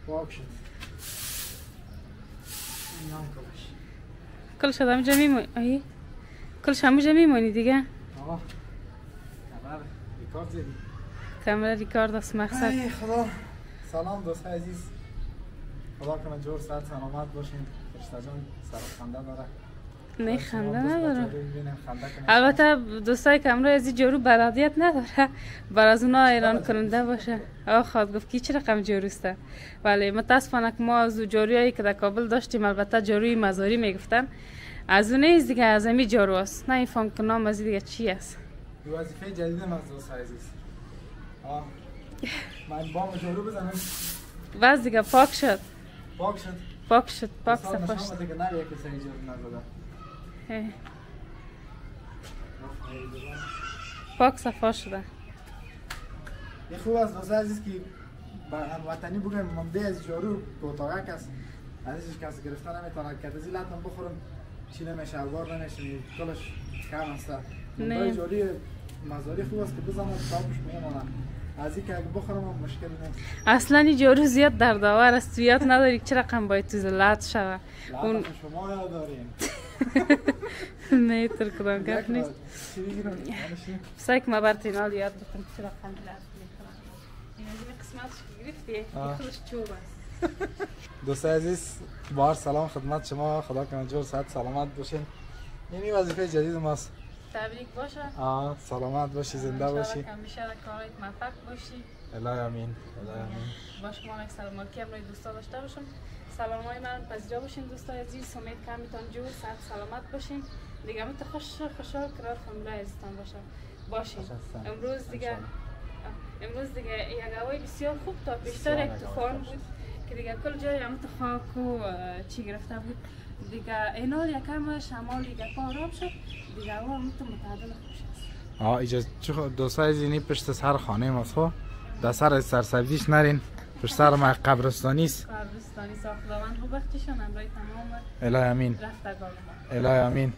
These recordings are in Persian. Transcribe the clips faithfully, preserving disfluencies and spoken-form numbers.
پاک شد. این هم کلش. کلش هم جمعی میمونی؟ کلش هم جمعی میمونی دیگه؟ آه. کمر ریکارد زدی. کمر ریکارد است مقصد. ای خدا. سلام دوستای عزیز. خدا کنه جور صحت سلامت باشین. فرشته جان سر خنده داره. نه خنده نداره. البته دوستای کمرای از این جورو بلدیت نداره. بر از اونا ایران کننده باشه. آقا خواهد گفت کی چه رقم جوروسته. ولی متاسفانه که ما از جورویی که در کابل داشتیم البته جوروی مزاری میگفتن. از اون نیست دیگه از امی جورو است. نه فهم که نام از دیگه چی است. وظیفه جدید من دوستای عزیز. آه. من بام جورو بزنم. بس دیگه پاک شد. پاک شد. پاک شد. پاک صفا شد. دیگه نه یک سری جورو نزدم. پاک صفا شده. یه خوب است دوست عزیز که وطنی بگم ممده از جارو کوتاهک است ازش کسی گرفتن نمیتونه که از این لطم بخورم چی نمیشه الوار نمیشه کلش کم است ممده جاری مزاری خوب است که بزنم تابش میمونه از این که اگه بخورم هم مشکل نیست اصلا این جارو زیاد دردآور است تو یاد نداری که چه رقم باید تو لط شوه اون شما یاد دارین نه تر کدام گپ نیست سعی که ما برتینال یاد بکنم چه رقم لط میکنم این از این قسمتش که گرفتی خودش چوب است دوست عزیز بار سلام خدمت شما خدا کنه جور صحت سلامت باشین این وظیفه جدید ماست تبریک باشه آه سلامت باشی زنده باشی همیشه در کارت موفق باشی الهی امین الهی امین با شما یک سلامتی امروز دوستا داشته باشم سلامای من پذیرا باشین دوستای عزیز امید که همیتون جور صحت سلامت باشین دیگه همین خوش خوشحال قرار فامیل عزیزتان باشم باشین امروز دیگه امروز دیگه یک هوای بسیار خوب تا پیشتر یک طوفان بود که دیگه کل جای هم خاک و چی گرفته بود دیگه اینال یکم شمال دیگه آرام شد دیگه هوا هم متعادل خوش است آه اینجا چه دوستای عزیز این پشت سر خانه ماست خب در سر سرسبزیش نرین پشت سر ما قبرستانی است قبرستانی ساخت خداوند خوب بختشون امروز تمام الهی امین رفتگان الهی امین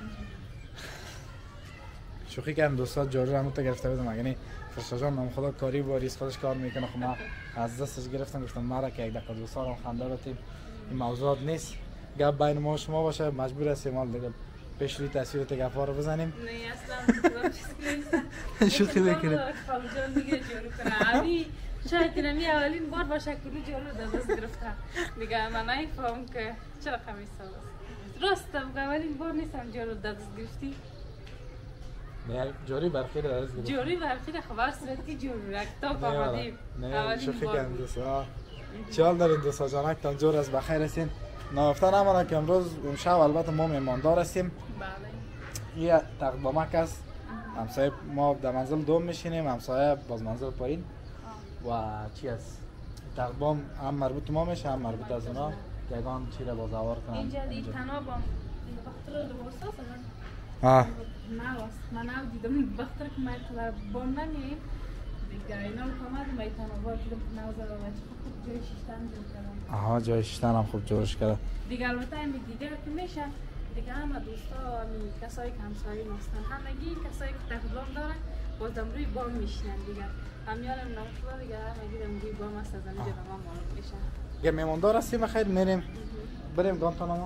شوخی کردم دوستا جارو هم تو گرفته بودم یعنی فرشته جان نام خدا کاری باریست خودش کار میکنه خب ما از دستش گرفتم گفتم مرا که یک دقیقه دوستا رو خنده رفتیم این موضوعات نیست گپ بین ما و شما باشه مجبور هستیم حال دیگه پیش روی تصویرت گپا رو بزنیم نه اصلا چیزی نیست شوخی میکنه خالو جان دیگه جارو کنه علی شاید نمی اولین بار باشه که جارو در دست گرفته دیگه من نمیفهمم که چرا خمیس است راست اولین بار نیستم جارو در دست گرفتی نه جوری برخیر درس گرفت جوری برخیر خبر سرتی جوری رکتاب آمدیم نه شوخی کردم دوستا چه حال دارین دوستا جانک تان جور از بخیر هستین نافته نمانه که امروز امشب البته ما میماندار هستیم بله یه تقدامک است همسایه ما در منزل دوم میشینیم همسایه باز منزل پایین و چی است تقدام هم مربوط ما میشه هم مربوط از اونا یگان چی را بازوار کنن اینجا دی تنابم بخاطر دو واسه ها نه من هم دیدم بخاطر که من کلا بام نمیم دیگه اینا کامل میتونم وارد نوزر و خوب جای شیشتن جور کردم آها جای شیشتن هم خوب جورش کرد دیگه البته این دیگه که میشه دیگه همه دوستا کسایی که همسایه هستن همگی کسایی که تقدام دارن بازم روی بام میشینن دیگه همیانم نمطلا دیگه همگی دم روی بام هست از اینجا به ما معلوم میشن دیگه میماندار هستیم خیر میریم بریم گانتانامو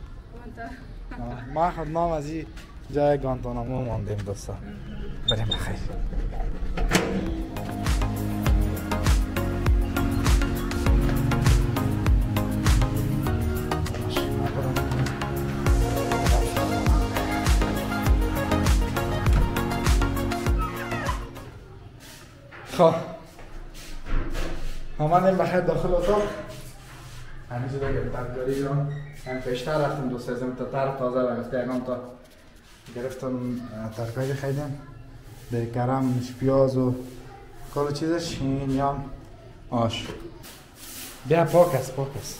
ما خود نام از این جای گانتانامو ماندیم دوستا بریم بخیر خب آمدیم بخیر داخل اتاق همیشه دیگه ترکاری جان من پیشتر رفتم دو سه زمین تا تر تازه رفته یکم تا گرفتم ترکاری خیدیم به کرم پیاز و کل چیزش این یام آش بیا پاک است پاک است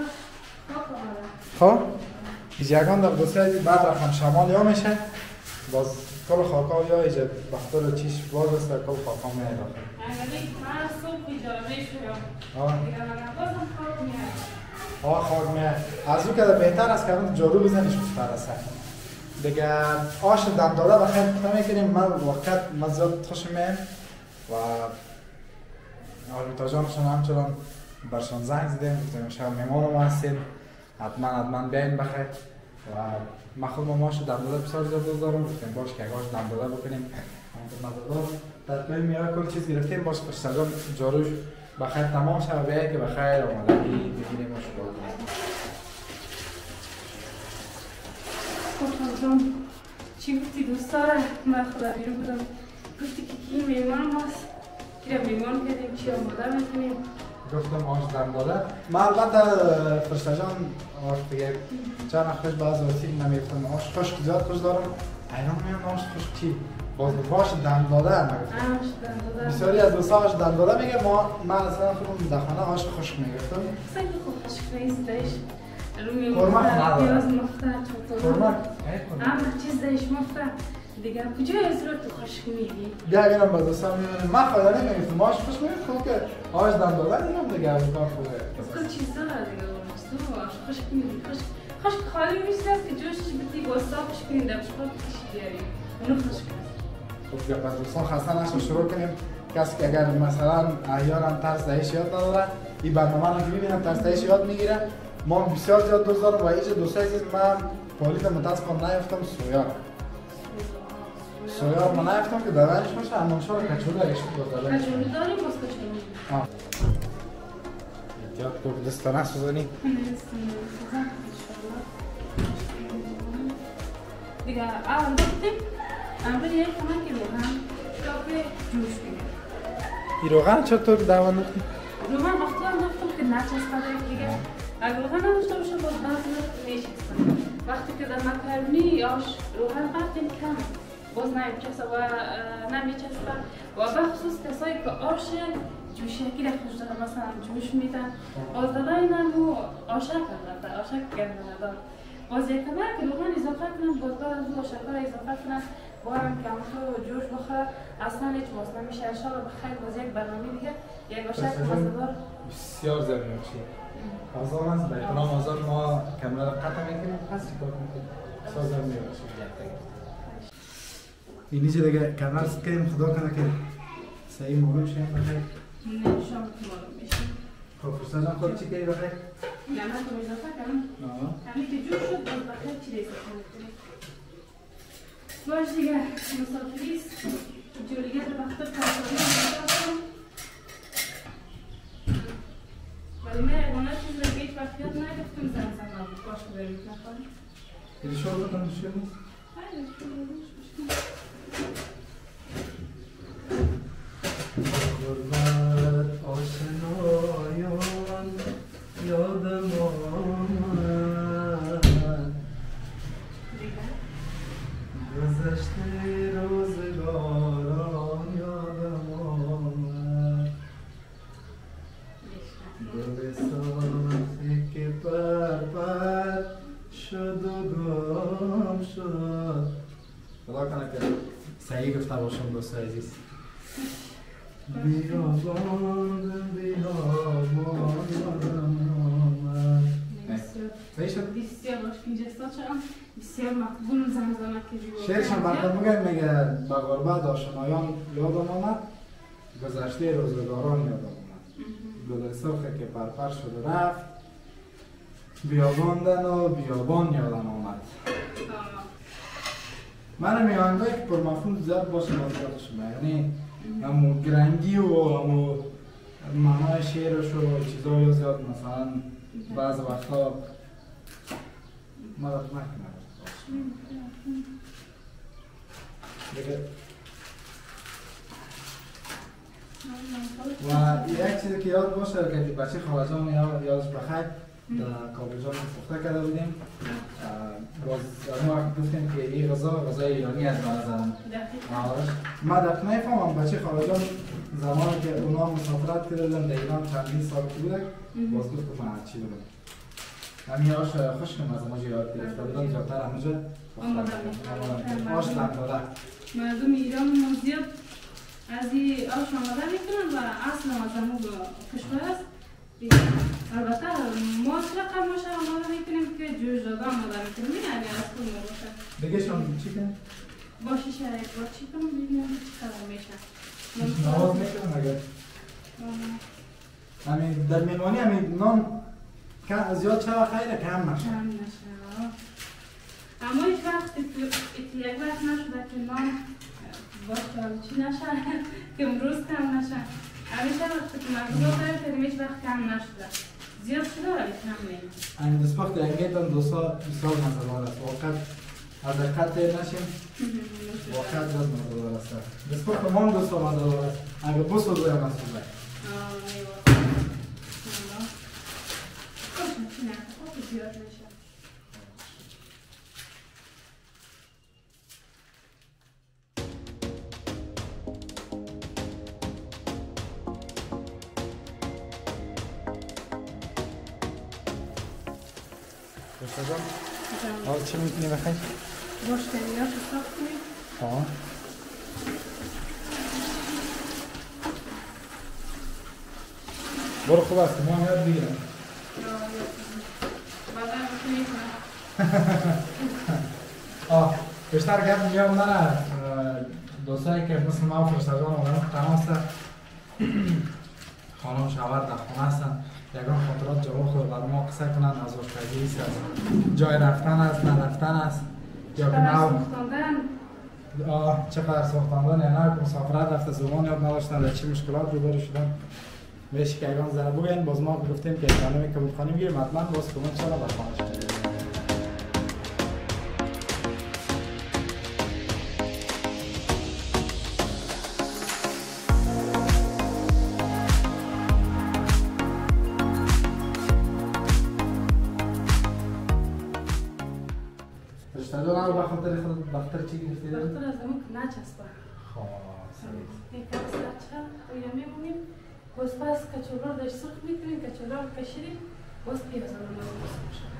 خب ایج یکم در دو سه بعد رفتم شمال یا میشه باز کل خاکا یا ایجا بخطر چیش باز است کل خاکا میاد من صبح ایجا میشم آه بازم خاک میاد آه خاک میاد از او که بهتر است که جارو بزنیش بهتر است دیگه آش دم داده بخیر پخته میکنیم من وقت مزاد خوش میاد و آرمیتا جانشون همچنان برشان زنگ زدیم گفتیم شب میمان ما هستیم حتما حتما بیاین بخیر و ما خود ماماش دنداده بسیار زیاد دوست دارم گفتیم باش که اگاش دنداده بکنیم مزدار تطبیل میاره کل چیز گرفتیم باش پشتگان جاروش بخیر تمام شب بیایی که بخیر آمدگی بگیریم و شکر کنیم. خوشحال چی گفتی دوست داره؟ من خدا بیرون بودم گفتی که کی میمان ماست که میمان کردیم چی آماده میکنیم گفتم آش دنداده من البته فرشتجان آش دیگه چند خوش بعض وقتی نمیفتم آش خشک زیاد خوش دارم ایران میان آش خشک چی؟ باز باش دنداده نگفتم بسیاری از دوستاش دنداده میگه ما من اصلا خودم در خانه آش خشک میگفتم خیلی خوب خشک نیست دایش خورمک نداره پیاز مفته خورمک همه چیز دایش مفته دیگه کجای از رو تو خشک میگی؟ بیا بینم با دوستان میبینیم من خدا نمیگفتم آش خشک میگفت خوب که آش دنداده دیگم دیگه از کار خوبه کل چیز داره دیگه تو آش خشک میگی خشک خشک خالی میشه که جوشش بتی با صافش کنی در شما کشی بیاری اونو خشک خب بیا پس دوستان خسته نشو شروع کنیم کسی که اگر مثلا احیانا ترس دهش یاد نداره این برنامه رو که میبینم ترس دهش یاد میگیره ما بسیار زیاد دوست دارم و هیچ دوستایی عزیز من پالیت متاسفانه نیفتم سویا سویا رو من نیفتم که دادنش باشه اما انشاء الله کچوله ایش بود دادنش کچوله داریم باز کچوله آه احتیاط کنید دستا نسوزنی دیگه اول گفتیم اول یک کمک روغن کافی جوش بگیر این روغن چطور دوان نختیم؟ روغن وقتی هم نختم که نچسبه دیگه اگر روغن نداشته باشه باز بعضی میشکستم وقتی که در مکرونی آش روغن قطعیم کم باز نمیچسبه و نمیچسبه و بخصوص کسایی که آش جوشکی را خوش داره مثلا جوش میدن باز دادن اینمو آشک کرده آشک گرده ندار باز یک کمک روغن اضافه کنم باز بعد از اون شکر اضافه کنم بارم که همونطور جوش بخوره اصلا هیچ باز نمیشه انشاءالله بخیر باز یک برنامه دیگه یک آشک مزدار بسیار زیاد میشه آزار هست به احترام آزار ما کاملا قطع میکنیم پس چیکار میکنیم بسیار زیاد میشه اینی چه دیگه کاملا ست کنیم خدا کنه که صحیح معلوم شیم بخیر نه شام که معلوم میشه خب فرستا جان خود چی کنی بخیر؟ نه من تو اضافه کنم همین که جوش شد باز بخیر چی اضافه کنیم باش دیگه مسافریست جولیگر رو بخطر پاسداری کنم ولی من اگونه چیز رو هیچ وقت یاد نگفتم زن زن نبود باش که برید نخواهیم این شو رو کنم شو نیست؟ های شو رو غربت آشنایان یادم آمد گذشته روزگاران یادم آمد گلستانی که پر پر شد و گم شد خدا کنه که صحیح گفته باشم دوستای عزیز بیابان بیابان یادم آمد صحیح شد؟ بسیار باش اینجا شدم بسیار مقبول زمزمه که شعرشان برکن میگه میگه به غربت آشنایان یادم آمد گذشته روزگاران یادم آمد گل سرخی که پرپر شد و رفت بیاباندن و بیابان یادم آمد من میانگاهی که پر مفهوم زیاد باشه باید شما یعنی همون گرنگی و همون معنای شعرش و چیزایی زیاد مثلا بعض وقتا مدد نکنه دیگه و یک چیزی که یاد باشه که بچه خالجان یادش بخیر در کابلجان پخته کرده بودیم باز اون وقت گفتیم که این غذا غذای ایرانی از بعضا ما دقیق نفهمم بچه خالجان زمانی که اونا مسافرت کردن در ایران چندین سال بودن باز گفت که من هرچی بودم همین آش خوشکم از ما یاد گرفته بودن زیادتر همونجا آش دمداده مردم ایران ما زیاد از این آش آماده میکنن و اصل از همون کشور است البته ما چرا باشه آماده میکنیم که جوش داده آماده میکنیم یعنی اصل ما باشه دیگه شما چی کنیم؟ باشه شاید با چی کنیم ببینیم چی خبر میشه نواز میکنم اگر همین در میمانی همین نان زیاد شوه خیره کم نشه. کم نشه. اما هیچ وقت یک وقت نشده که نان باشه چی نشه که امروز کم نشه. همیشه وقتی که مغزو داره که هیچ وقت کم نشده. زیاد شده ولی کم نیم. این دست وقت رنگیتان دو سال سال مزدار است. واقعا از دقت تیر نشیم. واقعا زیاد مزدار است. دست وقت من دو سال مزدار است. اگه دو سال باید مزدار. آه نیوه. خوش نه. خوش زیاد نشه. باشدم؟ حالا چی میتونی بخوای؟ گوشتنیاش رو صاف کنیم. ها برو خوب است ما هم یاد بگیرم. بعدا بکنیم آه بیشتر گرد میام نه دوستایی که مثل ما فرشتگان آمدن تماس خانم شوهر در خونه هستن یکان خاطرات جواب خود برای ما قصه کنن از آشپزی است جای رفتن است نه رفتن است یا که نو آه چقدر ساختاندن یا نه که مسافرت رفته زبان یاد نداشتن در چی مشکلات روبرو شدن بهش که یکان ذره بگوین باز ما گفتیم که خانمی که بود خانه بگیریم حتما باز کمون چرا بر خانه شد فرشتگان رو بخاطر خود بختر چی گرفتی داریم؟ بختر از همون که نچسبه خواه سریع یک کم سرچه رویه میمونیم باز پس کچولا رو داشت سرخ میکنیم کچولا رو کشیدیم باز پیاز رو نمیم بسیم شد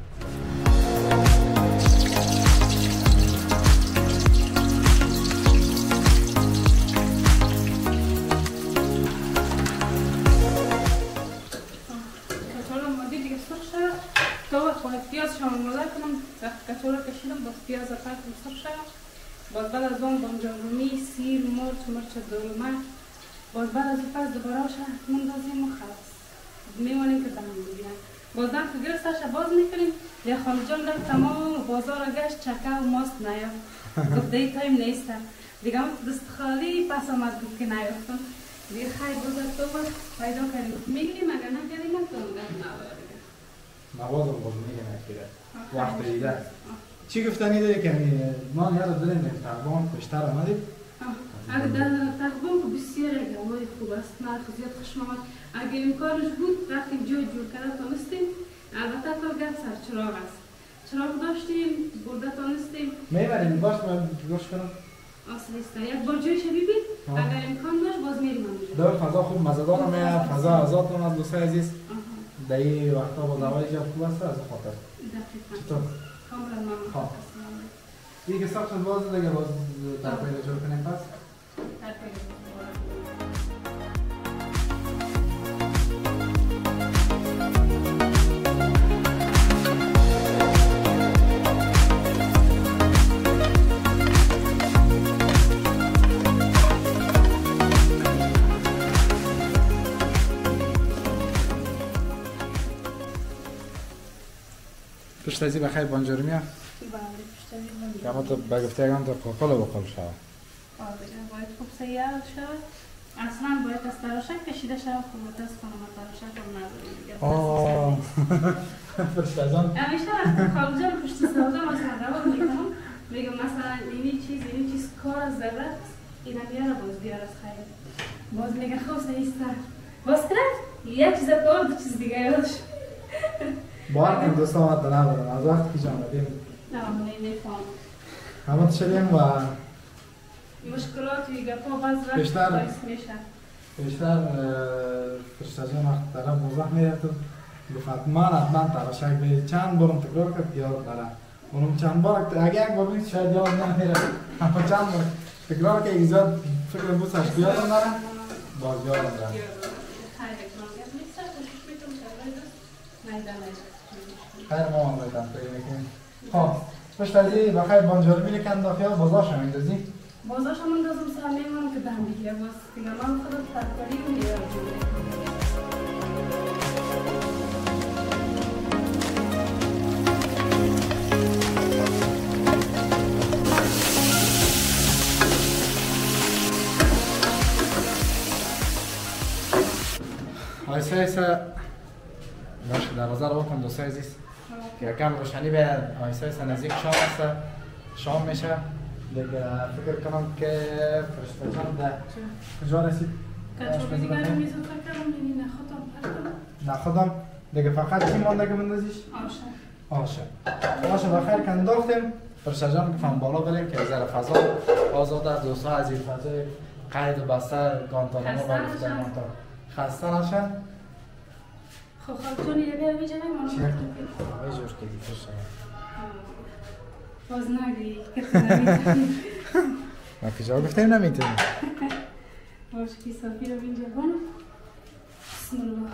کچولا مادی دیگه سرخ شد تو خواهد پیاز شما مالا کنم کچولا کشیدم باز پیاز رو پاکم سرخ شد باز بعد از اون بانجان رومی، سیر، مرچ، مرچ دلمه باز بعد از پس دوباره شد مندازیم و خلاص میمونیم که دم بگیرن باز دم که گرفتش باز میکنیم یا خانم جان در تمام بازار گشت چکه و ماست نیافت گفت دی تایم نیسته دیگه هم دست خالی پس آمد گفت که نیافتم دیگه خیلی بازار تو باز پیدا کردیم میگیریم اگر نگریم هم تو اونگاه نداره مواد رو باز میگم اکیره وقت دیده چی گفتنی داری که ما یاد داریم در تقوام بیشتر آمدید؟ اگر در تقوام که بسیار هوای خوب است نرخ زیاد خوشم آمد اگر امکانش بود رفتیم جای جور کرده تانستیم البته تا گفت سر چراغ است چراغ داشتیم برده تانستیم میبریم باش من گوش کنم اصل است یک بار جایش ببین اگر امکان داشت باز میریم اونجا دور فضا خوب مزدار میاد فضا آزاد هم از دوستای عزیز در این وقتا باز هوای جا خوب است از خاطر چطور؟ کاملا ممنون دیگه ساخت شد باز دیگه باز در پیدا جور کنیم پس در پیدا پشتازی بخیر بانجور میاد؟ بله پشتازی بانجور که اما تو بگفته اگرم تو قاقل و بقل شود باید خوب سیار شود اصلا باید از تراشک کشیده شود خوب دست کنم از تراشک هم نداریم آه پشتازان همیشه از خالجان پشت سوزا مثلا روان میکنم میگم مثلا اینی چیز اینی چیز کار از ضرورت اینا بیاره باز بیاره از خیلی باز میگه خوب سیسته باز کرد یک چیز کار دو چیز دیگه یادش بار این دوست آمد ده ندارم از وقتی که جامدیم نه من نفهم همه شدیم و مشکلات و گپا باز وقت بیشتر باعث میشه بیشتر پشتازان وقت طرف موضح میرتون گفت حتما حتما تراشک به چند بارم تکرار کرد یاد دارم اونم چند بار اگه یک بار بید شاید یاد نمیره اما چند بار تکرار که ایزاد فکر بود سرش بیادم دارم باز یادم دارم خیر ما هم بایدم توی میکنیم خب پشتازی بخیر بانجار میره کند داخل بازاش هم اندازی؟ بازاش هم اندازم سر میمونم که دهم بگیره باز دیگه من خودم ترکاری کنیم آیسا آیسا باشه دروازه رو بکن دوستای عزیز که یکم روشنی به آیسا آیسا نزدیک شام است. شام میشه دیگه فکر کنم که فرشته جان در کجا رسید؟ کچوبی دیگر رو میزون کردم یعنی نخودم نخودم دیگه فقط چی مانده که بندازیش؟ آشه آشه آشه بخیر که انداختیم فرشته جان که فهم بالا بریم که ذره فضا آزاد از دوستا از این فضای قید و بسته گانتانما و گفتن مانتا خسته نشن. خب خالتون یه بیا بیجه نمانم چی نکنم؟ آقای جور که دی فرشته باز نگی که نمیتونی ما کجا گفتیم نمیتونی باشه که صافی رو بینجا بانم. بسم الله.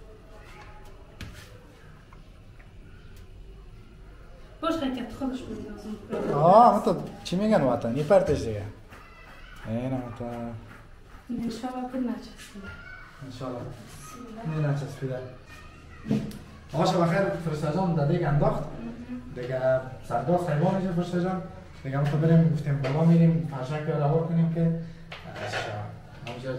باش خیلی خودش میدازم. آه مطلب چی میگن وطن؟ یه پرتش دیگه. اینه مطلب. انشالله که نچسبیده. انشالله. نه نچسبیده. آقا بخیر فرشته جان در دیگه انداخت. دیگه سرداز حیوان میشه فرشته جان. دیگه مطلب بریم گفتیم بالا میریم فرشک رو رها کنیم که همونجا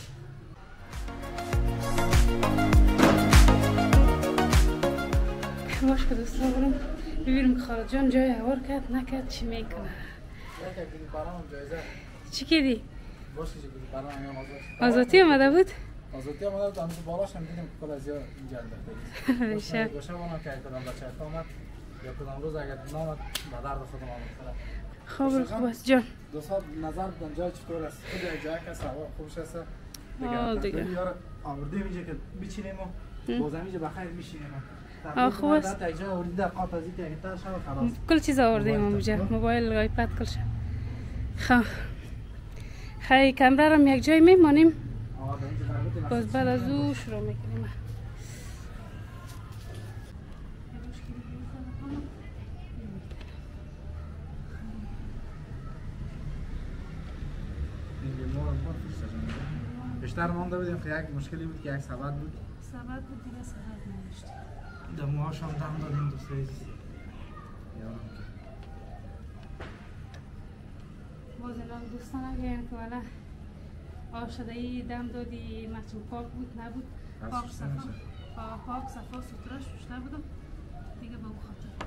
باش که دوستان برم ببینیم که خالد جان جای هوار کرد نکرد چی میکنه. یکی گلی برام جایزه. چی کردی؟ باشه چی گلی برام هم آزاد. آزادی آمده بود؟ آزادی آمده بود اما بالاش هم دیدیم که کل از اینجا انداخته. بشه. باشه اونم که کدام بچه آمد یا کدام روز اگر نامد به درد خودم آمد. خوب خوب است جان. دوستان نظر بدن جای چطور است؟ خود جای که هوا خوبش است. آه دیگه. یار آوردیم اینجا که بچینیم و باز اینجا بخیر میشینیم. آه خوب است. تا اینجا آوردید در قاط از اینکه تا شب خلاص. کل چیز آوردیم اونجا. موبایل آیپد کلش. خب. خیلی کمره رو یک جای میمانیم. باز بعد از او شروع میکنیم. بیشتر مانده بودیم که یک مشکلی بود که یک سبد بود. سبد بود دیگه سبد نمیشت. دموهاش هم دم دادیم دوسته عزیز. باز الان دوستان اگه که والا آشدهی دم دادی مچون پاک بود نبود پاک صفا پاک صفا سوترا شوشته بودم دیگه به اون خاطر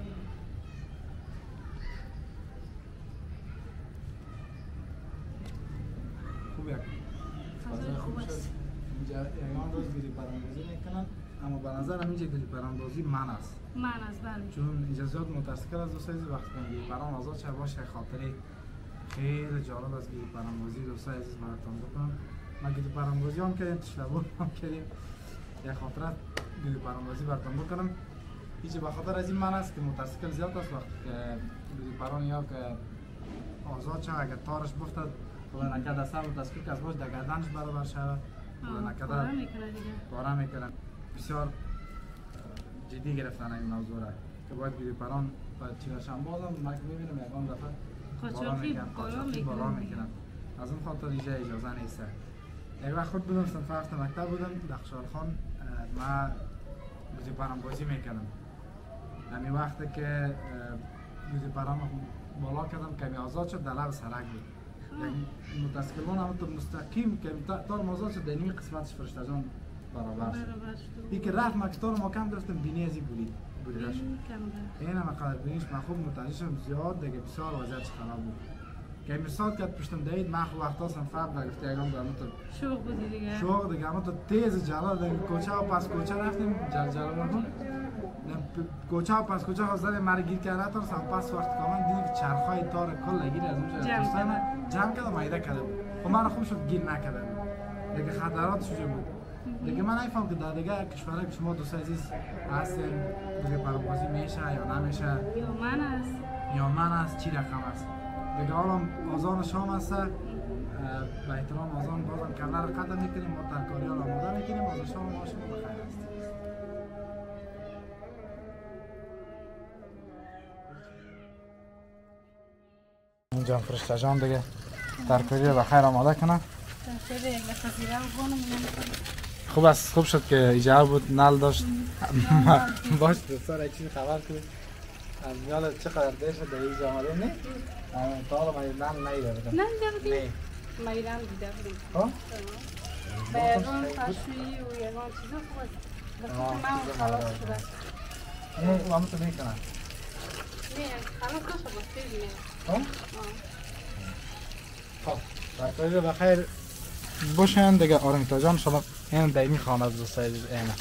خوب یک فضای خوب است. اینجا ایمان روز گیری پرندازی میکنن اما به نظرم اینجا گیری پرندازی من است. من است بله. چون اجازات متاسکر از دوستای عزیز وقتی که گیری پرند آزاد شه باشه خاطری خیلی جالب از گیری پرندازی دوستای عزیز براتون بکنم. ما گیری پرندازی هم که تشلبور هم کردیم یک خاطره گیری پرندازی براتون بکنم. هیچ به خاطر از این من است که متاسکر زیاد است وقتی که گیری پرند یا که آزاد شه اگر تارش بفتد خدا نکرده سر متاسکر که از باش در گردنش برابر شود خدا نکرده پاره میکنه دیگه پاره میکنه. بسیار جدی گرفتن این موضوع را که باید گیری پرند باید چیرشان بازم من که میبینم یکان دفعه قاچاقی بالا میکنن. از اون خاطر اینجا اجازه نیست. یک وقت خود بودم صنف هفت مکتب بودم در خشحالخان ما گیری پرند بازی میکردم. همین وقتی که گیری پرند بالا کردم کمی آزاد شد در لب سرک بود. متاسکلان هم تو مستقیم که تار آزاد شد در این قسمتش فرشته جان برابر شد. این که رفت مکتار ما کم داشتم بینی از این بولید بولیده شد. این هم قدر بینیش من خوب متوجه شدم زیاد دیگه بسیار وضعیتش خراب بود. که مثال کرد پشتم دهید من خوب وقتا صنف هفت گرفته یکم در تو شوق بودی دیگه. شوق دیگه اما تو تیز جلال دیگه کوچه و پس کوچه رفتیم جل جلال بودم. کوچه و پس کوچه خواستن مرا گیر کرده تا سم پس وقت کامن دیدم که چرخای تار کل گیر از اونجا دوستان جمع کردم ایده کردم. خب من خوب شد گیر نکردم. دیگه خطرات شده بود. دیگه من نمیفهم که در دیگه کشورهای که شما دوست عزیز هستین دیگه پرواز میشه یا نمیشه یا من است یا من است چی رقم است. دیگه حالا آذان شام است به احترام آذان بازم کله رو قدم میکنیم ما ترکاری ها رو آماده میکنیم آذان شام ما شما بخیر است. اینجا فرشته جان دیگه ترکاری رو بخیر آماده کنه. ترکاری یک لحظه زیره و بانم خوب است خوب شد که ایجاب بود نل داشت. باش دوستان یک چیز خبر کنید از میال چقدر دیش در اینجا آمده نه؟ تا حالا من نل نیده بودم. نل دیده بودی؟ میرم دیده بودیم. ها؟ به یگان پشویی و یگان چیزا خوب است. به خود من خلاص شده. اون همون تو میکنن؟ نه خلاص نشه با سیز میکنن. ها؟ خب بخیر بخیر باشن دیگه آرمیتا جان شما این دیمی خانه از دوستای اینه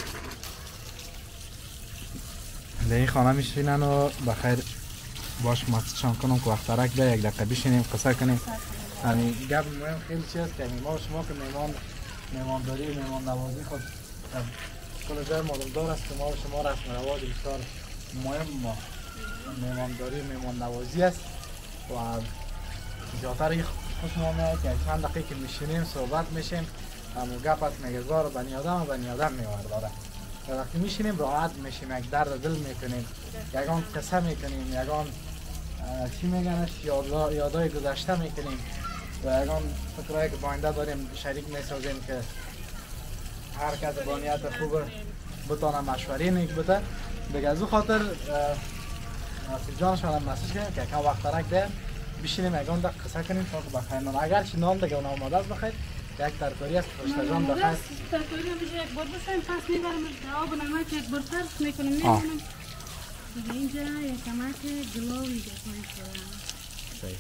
دیمی خانه میشینن و بخیر باش مستشان کنم که وقت ترک ده یک دقیقه بشینیم قصه کنیم همین گپ مهم خیلی چیز که ما شما که میمان میمانداری و میمان نوازی خود کل جای معلومدار است که ما شما رسم رواج بسیار مهم ما میمانداری و میمان نوازی است و زیادتر خوش ما میاد که چند دقیقه میشینیم صحبت میشیم همون گپت میگذار بنی آدم و بنی آدم میورداره وقتی میشینیم راحت میشیم یک درد دل میکنیم یگان قصه میکنیم یگان چی میگنش یاد یادای گذشته میکنیم و یگان فکرایی که باینده داریم شریک میسازیم که هر کس با نیت خوب بتونه مشوره نیک بده دیگه از او خاطر نصیب جان شما مسیج کنیم که یکم وقت ترک ده بشینیم یگان دقیقه قصه کنیم تا که بخیر نان اگر چی نان دیگه اون آماده است بخیر یک ترکاری است فرشته جان بخیر ترکاری هم بشه یک بار بسیم پس میبرم آب نمک یک بار ترس میکنیم میبرم دیگه اینجا یک کمک گلاوی گفتم کنم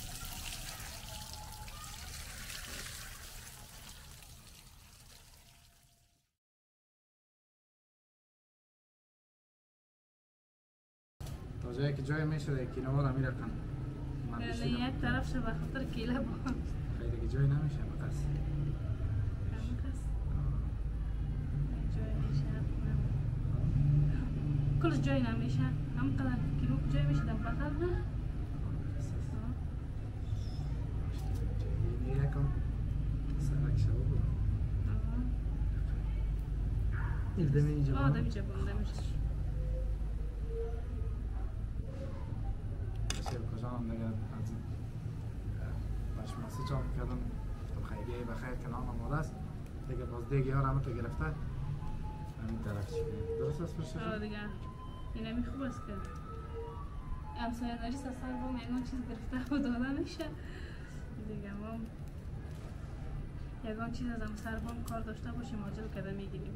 تا جایی که جای میشه یک کنار رو میرکن یک طرف شه بخاطر کیله با خیلی که جای نمیشه مقص کلش جای نمیشه هم قدر کیلو جای میشه در بخار نه یکم سرک شو بود این دمی اینجا آه دمی جا بونده میشه بسیار کجا هم دیگه از باشماسی چاپ کردم گفتم خیلی بخیر کنان آماده است دیگه باز دیگه ها رحمت رو گرفته همین طرف چی کنیم درست است فرشته؟ آه دیگه این همی خوب است که همسایه داری سسر با میگان چیز گرفته و داده میشه دیگه ما یگان چیز از همسر بام کار داشته باشیم عاجل کده میگیریم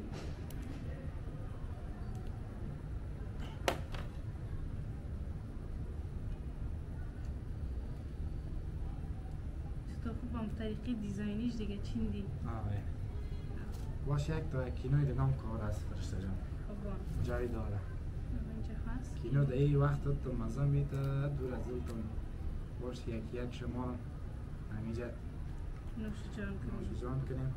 تو خوب هم طریقی دیزاینیش دیگه چین دی آه باش یک تا کینوی دیگه هم کار است فرشته جان خوب جایی داره اینجا هست کینو در این وقت تو مزه میده دور از دلتون باش یک یک شما همینجا نوش جان کنیم نوش جان کنیم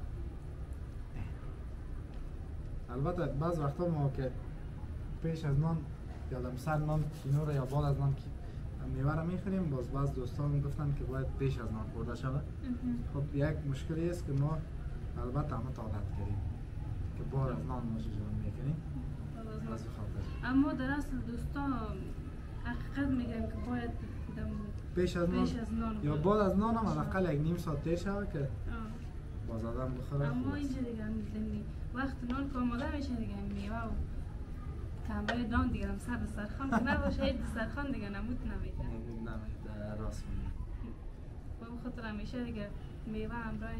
البته بعض وقتا ما که پیش از نان یادم سر نان کینو رو یا بعد از نان میوه رو میخوریم باز بعض دوستان گفتن که باید پیش از نان خورده شود خب یک مشکلی است که ما البته همه عادت کردیم که بعد از نان نوش جان میکنیم از خاطر اما در اصل دوستان حقیقت میگن که باید پیش از نان, پیش از نان یا بعد از نان هم حداقل یک نیم ساعت دیر شود که باز آدم بخوره اما اینجا دیگه میدونی وقت نان که آماده میشه دیگه میوه و تنبه دان دیگه هم سر دسترخوان که نباشه هیچ دسترخوان دیگه نمود نمیده نمیده راست میگی و بخاطر همیشه دیگه میوه همراه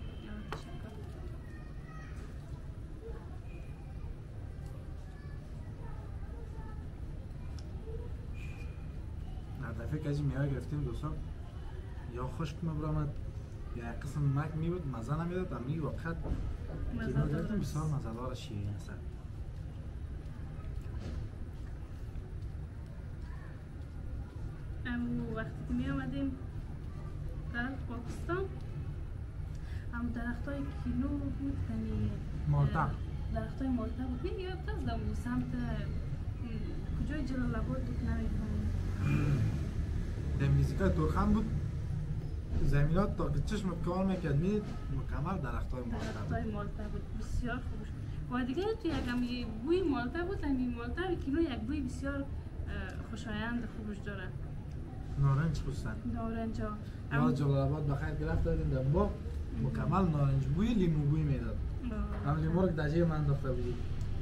در دفعه که از این میوه گرفتیم دوستان یا خشک مبرامد یا یک قسم مک میبود مزه نمیداد اما این وقت کینو گرفتیم بسیار مزه دار شیرین است امو وقتی که می آمدیم در پاکستان هم درخت های کینو بود تنی مالتا درخت های مالتا بود نه یاد دستم بود سمت کجای جلال آباد بود نمیدونم دمیزیکای ترخم بود زمینات تا که چشمت کار میکرد میدید مکمل درخت های مالتا درخت های مالتا بود بسیار خوبش و دیگه توی یک بوی مالتا بود همین مالتا و کینو یک بوی بسیار خوشایند خوبش داره نارنج خصوصا نارنج ها یا جلال آباد بخیر گرفت داریم در باغ مکمل نارنج بوی لیمو بوی میداد هم لیمو رو که در جیب من انداخته بودی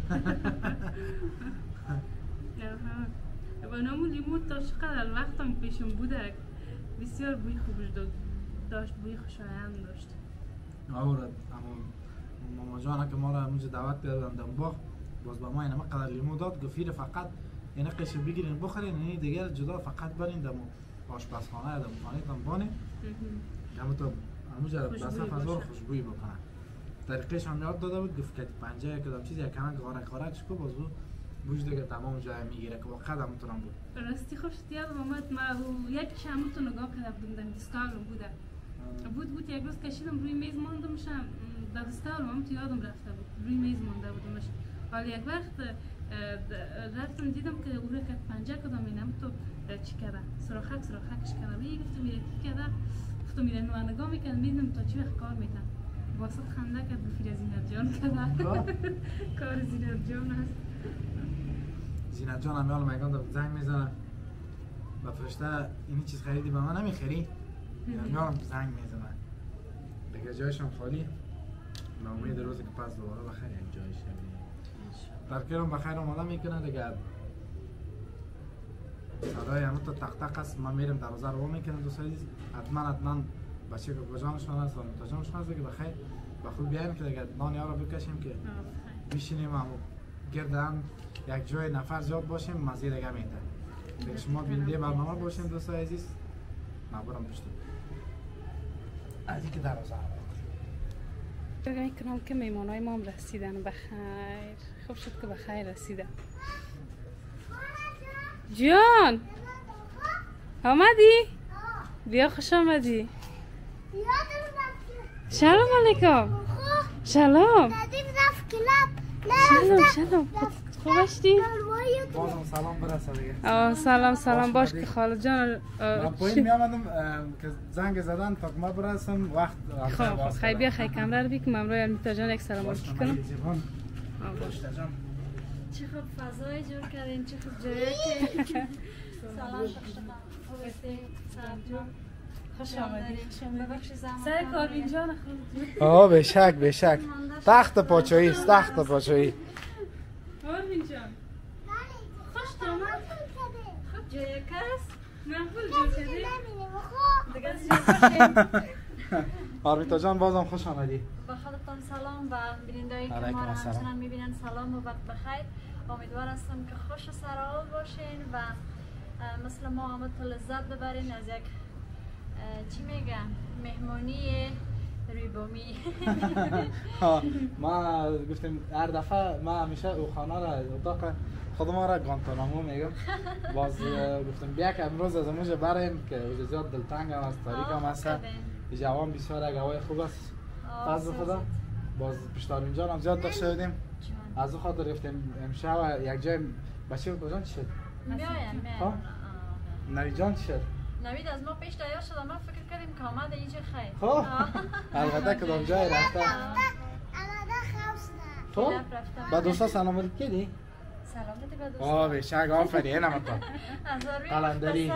و نامون لیمو تا چقدر وقت هم پیشم بوده بسیار بوی خوبش داشت بوی خوشایند داشت آورد اما ماما جانا که ما را اونجا دعوت کردن دم باغ باز با ما اینم قدر لیمو داد گفت فقط اینا قش بگیرین بخورین این دیگه جدا فقط برین دم آشپزخانه دم خانه تام بانه هم تو اونجا بس فضا خوشبویی بکنه طریقش هم یاد داده بود گفت که پنجه کدام چیزی کمان غارق غارق شکو باز بوج دیگه تمام جای میگیره که واقعا همونطورم بود. راستی خوش یادم اومد ما یک شامتو نگاه کردم بودم دستال بوده. بود بود یک روز کشیدم روی میز ماندمشم دستال هم تو یادم رفته بود روی میز مانده بودمش. حالا یک وقت رفتم دیدم که اون که پنجه کدام اینم تو چی کرده سراخک سراخکش کرده می گفتم میره کی کرده گفتم میره نو نگاه میکنم میدونم تا چی وقت کار میکنه. واسط خنده کرد بفیر زینت جان کرده. کار زینت جان هست. زینت جان هم یالم میگم دارم زنگ میزنم با فرشته اینی چیز خریدی به من نمیخری؟ یالم زنگ میزنم دیگه جایشم خالی به امید روزی که پس دوباره بخیر یک جایش در کرم بخیر آماده میکنه دیگه صدای همون تا تق تق است من میرم دروازه رو میکنم دوست عزیز حتما حتما بچه که کجانشون هست و متاجانشون هست دیگه بخیر با خود بیایم که دیگه نان یارو بکشیم که میشینیم و گرد هم یک جای نفر زیاد باشیم مزید دیگه میده دیگه شما بینده برنامه باشیم دوستای عزیز من برم پشت از اینکه دروازه رو فکر میکنم که میمانای ما هم رسیدن بخیر خوب شد که بخیر رسیدن جان آمدی؟ بیا خوش آمدی سلام علیکم سلام سلام سلام خوب هستی؟ بازم سلام برسه دیگه آه سلام سلام باش که خاله جان من پایین می آمدم که زنگ زدن تا که ما برسم وقت خب خیلی بیا خیلی کمره رو بی که ممروی المیتا جان یک سلام علیکی کنم چه خوب فضای جور کردین چه خوب جایی که سلام خوش آمدید سر کاروین جان خود آه به شک به شک تخت پاچایی است تخت پاچایی کاروین جان خوش آمد خود جایی کس معقول جور کردی دیگه زیاد آرمیتا جان بازم خوش آمدی با خودتان سلام و بینندهایی که ما را همچنان میبینن سلام و وقت بخیر امیدوار هستم که خوش و سرحال باشین و مثل ما همه تو لذت ببرین از یک چی میگم مهمانی ریبومی ما گفتیم هر دفعه ما همیشه او خانه را اتاق خودم را گانتانامو میگم باز گفتیم بیا که امروز از اموجه بریم که زیاد دلتنگ هم است تاریک هم است جوان بسیار هوای خوب است فضل خدا باز پشتارین جان هم زیاد داشته بودیم از او خاطر رفتیم امشب یک جای بچه کجان چی شد؟ میایم میایم نوید جان چی شد؟ نوید از ما پیش تیار شد ما فکر کردیم که آمده اینجا خیر خب البته کدام جای رفته تو؟ با دوستا سلام علیک کردی؟ سلام دیدی با دوستا آه به شک آفرین هم تو قلندری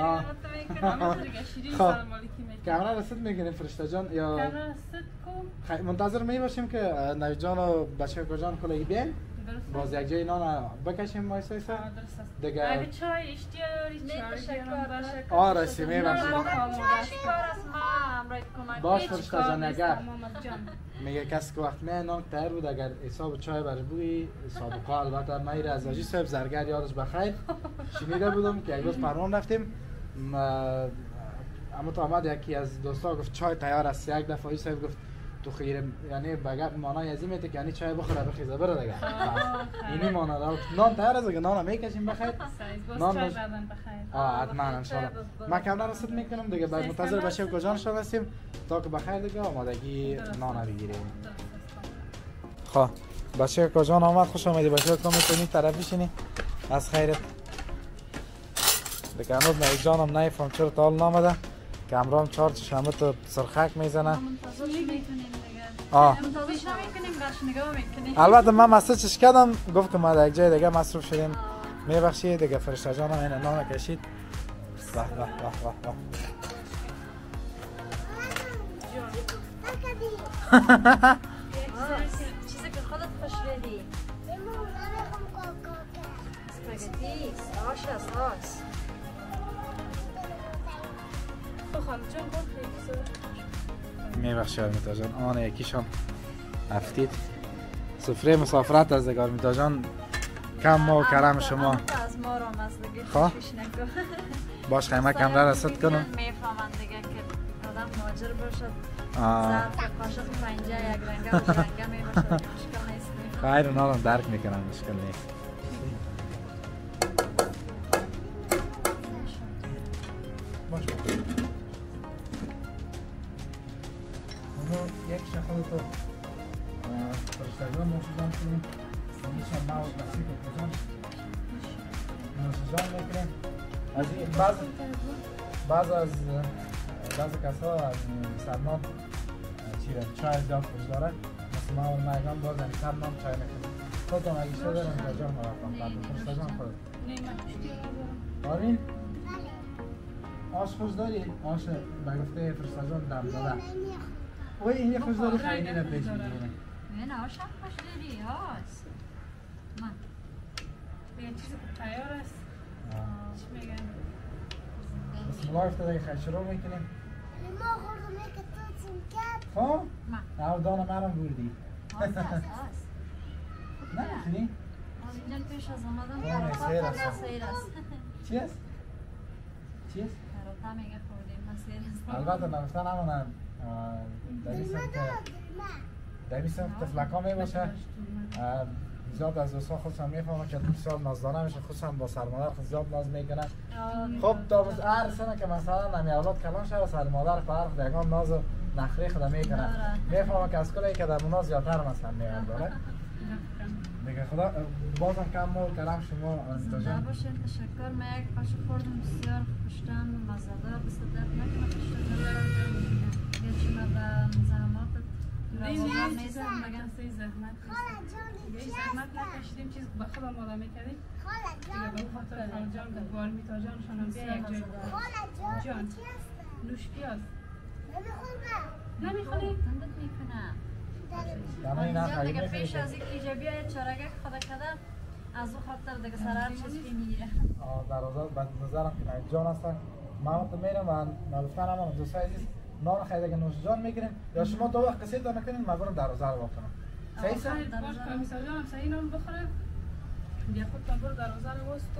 خب کامرا رسید میگنیم فرشته جان یا کامرا رسید کو منتظر می باشیم که نوید جان و بچه کجان کلگی بیاین باز یک جای نان بکشیم مایسا ایسا دیگه اگه چای اشتیاری چای آه رسی می باشیم باش فرشته جان اگر میگه کسی که وقت می نان تایر بود اگر حساب چای برش بوی سابقه البته میر از آجی صاحب زرگر یادش بخیر شنیده بودم که یک روز پرمان رفتیم اما تو آمد یکی از دوستا گفت چای تیار است یک دفعه آجی صاحب گفت تو خیره یعنی بگه مانای ازی میته که یعنی چای بخوره بخیزه بره دیگه اینی مانا را نان تیار است دیگه نان میکشیم بخیر نان چای بعدن بخیر آه حتما ان شاء الله ما کاملا رسید میکنم دیگه بعد منتظر بچه کجان شو هستیم تا که بخیر دیگه آمادگی نان بگیریم خب بچه کجان آمد خوش آمدی بچه تو میتونی طرف بشینی از خیرت دیگه هنوز نوید جانم نیفهم چرا تا حال نامده که امرام چهار چشمه تو سرخک میزنه آه البته من مسیجش کردم گفت که ما در یک جای دیگه مصروف شدیم میبخشید دیگه فرشته جانم این نان کشید واه واه واه واه واه چیزی که خودت خوش بدی اسپاگتی آش است آش میبخشی آرمیتا جان آن یکیشان رفتید سفره مسافرت از دگار میتا جان کم ما و کرم شما از ما را مزدگی خواه؟ خوشش نکن باش خیمه کم را رسد کنم میفهمند دیگه که آدم مهاجر باشد آه. ظرف قاشق پنجه یک رنگه و رنگه میباشد مشکل نیست خیر اونا رو درک میکنم مشکل نیست باش اونو یک شخص تو فرستگان موشیدان کنیم میشن ما و نصیب کجان موشیدان میکنیم از این بعض بعض از بعض کسا از سرنام چیره چای زیاد خوش داره مثل ما و مایگان باز از سرنام چای میکنیم خودتون اگه چه دارم کجان موقعم بعد فرستگان خود آرین آش خوش داری؟ آش بگفته فرستگان دم داره وی این یه خوش داری خیلی رو پیش میگیره نه آش هم خوش داری هاست من دیگه چیزی که تیار است چی میگن؟ بسم الله افتاده اگه خیلی شروع میکنیم ما خوردم یک توتیم کرد خب؟ من او دانه منم بردی هاست هست هست نه میتونی؟ از اینجا پیش از آمدم آه، پروتا سیر است. تا سیر است چی است؟ چی است؟ پروتا میگه خوردیم من سیر است البته نگفتن همون دمیستم که دمیستم که تفلکا می باشه زیاد از دوستان خودشان میفهمه که بسیار نازدانه میشه خودشان با سرمادر خود زیاد ناز میکنن خب تا هر سنه که مثلا نمی اولاد کلان شد سرمادر خواهر خود یکان ناز و نخری خود میکنن میفهمه که از کلی که در مناز زیادتر مثلا میگن داره دیگه خدا بازم کم مول کلام شما زنده باشین تشکر من یک پاش خوردم بسیار خوشتن مزدار بسید درد نکنه خوشتن گرچه ما به زحماتت روزگار نیستم مگن سی زحمت خاله جانی یه چی زحمت هستن؟ نکشیدیم چیز به خودم آدم میکردیم خاله دیگه جانی به خاطر خالجان به بارمیتا جانشان هم بیا یک جای خاله جانی جان. چی هستن؟ نوش پیاز نمیخورم نمیخوری؟ تندت میکنم دمه این هم زیاد دیگه خیلی پیش از این ایجابی های چارگه خدا کده از او خاطر دیگه سر هر چیز که میگیره در روزات بعد نظرم که نایت جان هستن ما وقت میرم و نالفتن هم دوستای عزیز نان خیلی که نوش جان میگیریم یا شما دو وقت قصید دار نکنین ما برم در روزه رو بکنم صحیح سه؟ خیر باش که میسا جانم صحیح نام بخوره بیا خود تا برو در روزه رو وستو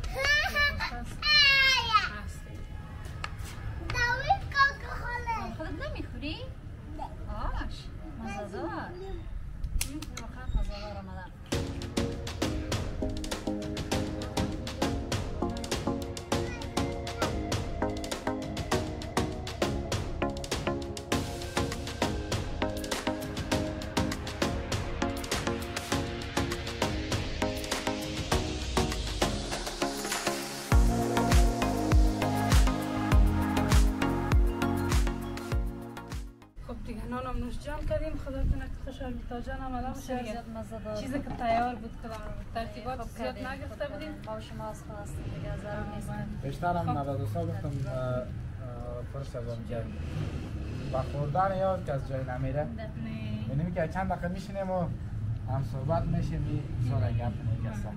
هستی دوید کاکا خاله خودت نمیخوری؟ آش مزدار این واقعا مزدار آمدن نانم نوش جان کردیم خدا کنه که خوشحال بیتا جان آمده باشه دیگه زیاد مزدار چیزی که تیار بود که ترتیبات زیاد نگرفته بودیم با شما از خواستیم دیگه ضرور نیست بیشتر هم نود و سال گفتم فرست از آن جای و خوردن یاد که از جای نمیره یعنی که چند دقیقه میشینیم و هم صحبت میشیم این سال گپ میگستم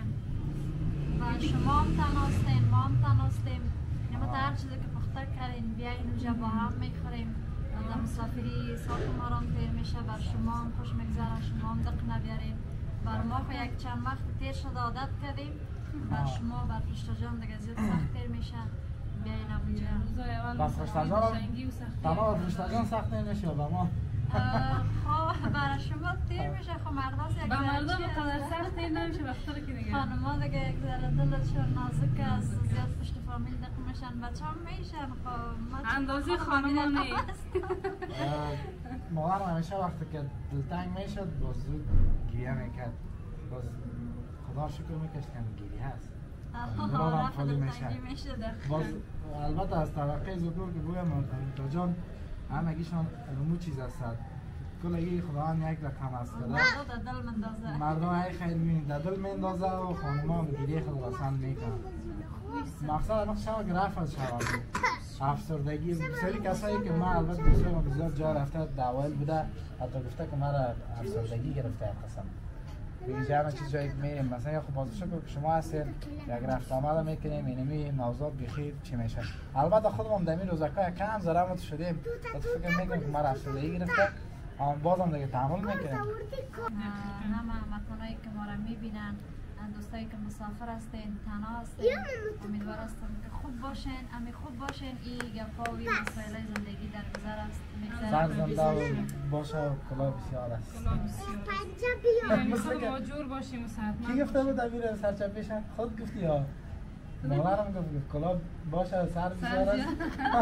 و شما هم تناستین ما هم تناستیم نمت هر چیزی که پخته کردین بیاین اونجا با هم میخوریم و مسافری ساعت ما هم تیر میشه بر شما هم خوش میگذره شما هم دق نبیارین بر ما خو یک چند وقت تیر شد عادت کردیم بر شما بر پشت جان دیگه زیاد سخت تیر میشه بیاین اونجا بس فرشتگان تمام فرشتگان سخت نمیشه به ما خواه برای شما تیر میشه خب مرداز یک با مردم قدر سخت تیر نمیشه بخاطر که دیگه خانما دیگه یک ذره دلشون نازک است زیاد پشت فامیل دق میشن بچه هم میشن خب اندازه خانما نیست مادر همیشه وقتی که دلتنگ میشد باز زود گریه میکرد باز خدا شکر میکشت که گریه هست دلارم خالی میشه باز البته از طبقه زدور که بویم تا جان همگیشان رمو چیز هست کلگی خداوند یک رقم است که مردم های خیلی بینید در دل میندازه و خانم ها گریه خود رسند میکنن مقصد همه شما که رفت از شما افسردگی بسیاری کسایی که ما البته دوستای ما بزیاد جا رفته دعوایل بوده حتی گفته که ما را افسردگی گرفته قسم بگیجه همه چیز جایی که میریم مثلا یا خب بازو شکر که شما هستید یک رفت آمده میکنیم اینمی موضوع بخیر چی میشه البته خودم هم دمی روزکای کم زرمت شدیم و تو فکر میکنم که ما را افسردگی گرفته هم بازم دیگه تحمل میکنیم. همه هموطنایی که ما را میبینن، دوستایی که مسافر هستین، تنها هستین، امیدوار هستم که خوب باشین، امی خوب باشین. این گپا و مسائل زندگی در گذر است، سرزنده باشه و کلا بسیار است. کلا بسیار مثل ماجور باشیم و صحتمند. کی گفته بود امیر سرچپیش؟ خود گفتی یا؟ مادرم گفت کلا باشه سر بسیار است.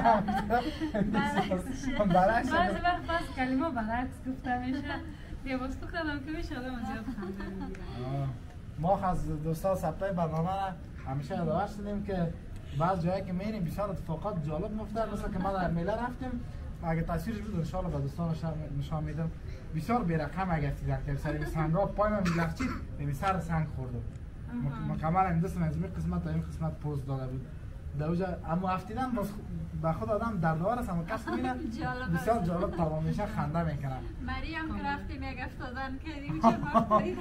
برعکس بعضی وقت بعض کلمه برعکس گفته میشه. یه باز تو کلم که میشه آدم زیاد خنده میگیره. ما از دوستا ثبتای برنامه را همیشه یادآور شدیم که بعض جایی که میریم بسیار اتفاقات جالب میفته، مثلا که ما در میله رفتیم، اگه تصویرش بود ان شاء الله به دوستان نشان میدم، بسیار بی رقم اگه افتیدن که سر سنگا پای من میلخچید به سر سنگ خوردم. مکمل این دستم از این قسمت تا این قسمت پوز داده بود. دوجا اما افتیدن باز به خود آدم دردآور است، اما کسی میره بسیار جالب تمام میشه، خنده میکنه. مریم که رفتیم یک افتادن کردیم چه مفتید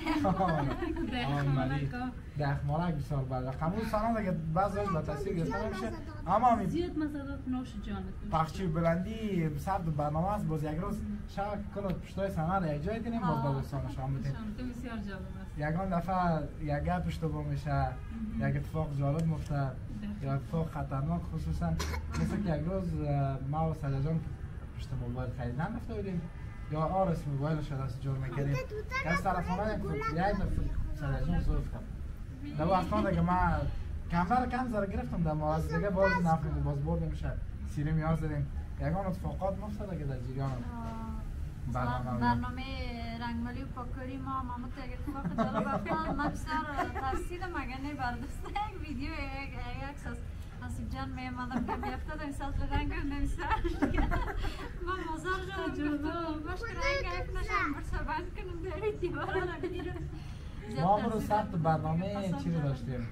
دخمالک بسیار بده. قمول سانه دیگه بعض روز به تصویر گرفته نمیشه، اما می زیاد مزادات نوش جانت پخشی بلندی سبت برنامه است. باز یک روز شب کل پشتای سانه را یک جای کنیم، باز به دوستان شام میدیم. بسیار جالب است. یگان دفعه یک گپ اشتباه میشه، یک اتفاق جالب میفته یا اتفاق خطرناک، خصوصا مثل که یک روز ما و سجا جان پشت موبایل خریدن رفته بودیم، یا آرس موبایلش را دست جور میکردیم که از طرف آمدیم یک دفعه سجا جان زور کرد. دو اصلا دیگه ما کمبر کم زره گرفتم در مواز دیگه باز نفهمیدیم، باز بردیم میشه سیری میاز دادیم. یگان اتفاقات مفتاده که در جریان برنامه رنگمالی و پاکاری ما مامو تا یک اتفاق جالب افتاد. من بسیار ترسیدم اگر نه برداشته یک ویدیو یک عکس از آسیب جان میامدم که بیافتاد این سال رنگ نمیسرش من مزار جانم گفتم باش که رنگ عکس نشم برسا بند کنم در دیوارا نبیرم. ما برو ثبت برنامه چی رو داشتیم؟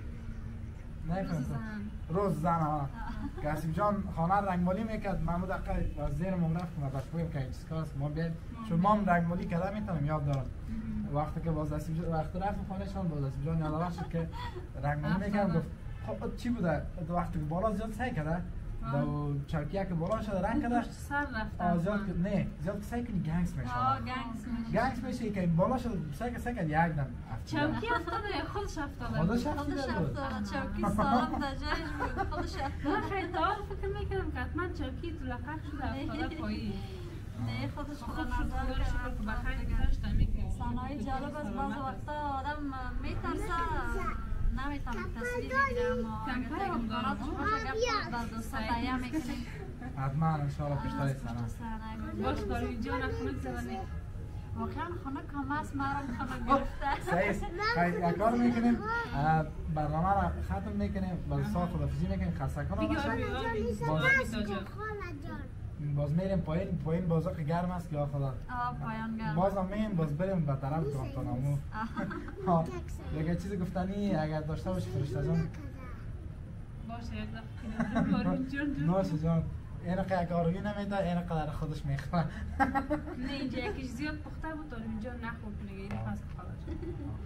روز زن ها که آسیب جان خانه رنگمالی میکرد، محمود اقا از زیرمون رفت که ما بهش بگیم که این چیز کاست ما بیاید، چون ما هم رنگمالی کرده میتونم یاد دارم. وقتی که باز آسیب جان وقتی رفت خانه شان باز آسیب جان یادآور شد که رنگمالی میکردم، گفت خب چی بوده؟ وقتی که بالا زیاد سعی کرده دو چرکیه که بالا شده رنگ کرده سر رفته زیاد نه زیاد سعی کنی گنگس میشه. آه گنگس میشه گنگس میشه که بالا شده سعی که سعی کرد یک دم چوکی افتاده خودش افتاده خودش خودش افتاده چوکی سالم در جایش بود خودش افتاده. من خیلی تا فکر میکردم که حتما چوکی تو لقب شده افتاده پایی. نه خودش خود شد خدا شکر که بخیر گذاشته میکنه. صحنه‌های جالب است، بعض وقتا آدم میترسه نمیتونم تصویر بگیرم و اگر دیگه امکاناتش باشه گفت با دوستا تهیه میکنیم حتما انشاءالله پیشتر سنه باش داری اینجا نخونک زبانه واقعا خنک هم هست مرم خنک گرفته صحیح یک کار میکنیم برنامه را ختم میکنیم با دوستان خداحافظی میکنیم خسته کنم باشه باز میریم پایین پایین بازار گرم است که خدا پایان گرم باز هم میریم باز بریم به طرف گانتانامو. دیگه چیزی گفتنی اگر داشته باشی فرشته جان باشه یک دفعه آروین جان نوشه جان اینقدر یک آروی نمیده اینقدر خودش میخواه. نه اینجا یکیش زیاد پخته بود آروین جان نخورد نگه این پس خواهد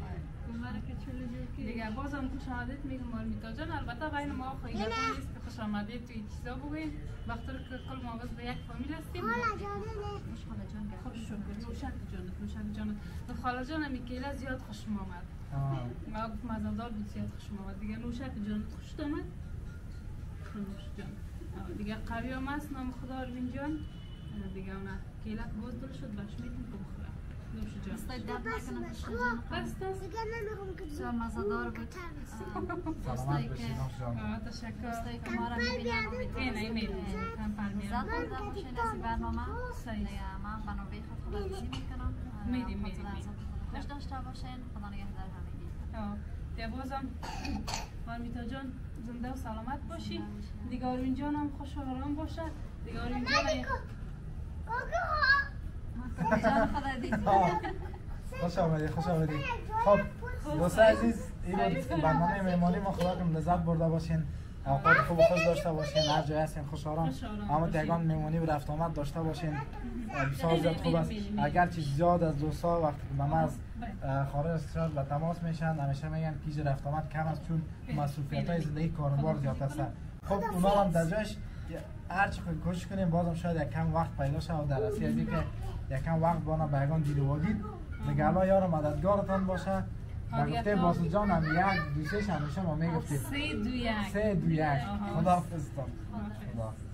دیگه باز هم خوش آمدید میگم آرمیتا جان. البته غیر ما خیلی نیست که خوش آمدید توی چیزا بگویم وقتی که کل ما باز به یک فامیل هستیم. خاله جان خوش شکر نوشک جانت نوشک جانت خاله جان میکیله زیاد خوشم آمد. ما گفت مزادار بود زیاد خوشم آمد دیگه. نوشک جانت خوش آمد نوش جان دیگه قوی هم هست نام خدا آرمین جان دیگه اونا کیلک باز دل شد باش میتون که بخورم نوش جان استای درد نکنه خوش جان بس دست بسیار مزادار بود سلامت باشی نوش جان تشکر استای که ما را میبینم این ایمیل کم فرمیم زد بود در باشین از این برنامه دیگه من بنابه خود خدا بزی میکنم میدیم میدیم خوش داشته باشین خدا نگهدار همگی. دیگه بازم آرمیتا جان زنده و سلامت باشی دیگه آرمین جان هم خوش و آرام باشه دیگه آرمین جان جان خدا دیگه خوش آمدی خوش آمدی. خب دوستان عزیز این برنامه مهمانی ما خدا کنم لذت برده باشین اوقات خوب و خوش داشته باشین هر جای هستین خوش آرام اما دیگان مهمانی و رفت آمد داشته باشین بسیار زیاد خوب است. اگر چیز زیاد از دوستا وقتی که من از خارج از کشور به تماس میشن همیشه میگن کیج رفت آمد کم است چون مسئولیت های زندگی کاروبار زیاد است. خب اونا هم در جایش هر چقدر کوشش کنیم بازم شاید یک کم وقت پیدا شد در اصل از اینکه یک کم وقت بانا بیگان دیده وادید دیگه الله یار مددگارتان باشه و گفته باسو جان هم یک دو سه همیشه ما میگفتیم سه دو یک سه دو یک خدا حافظتان خدا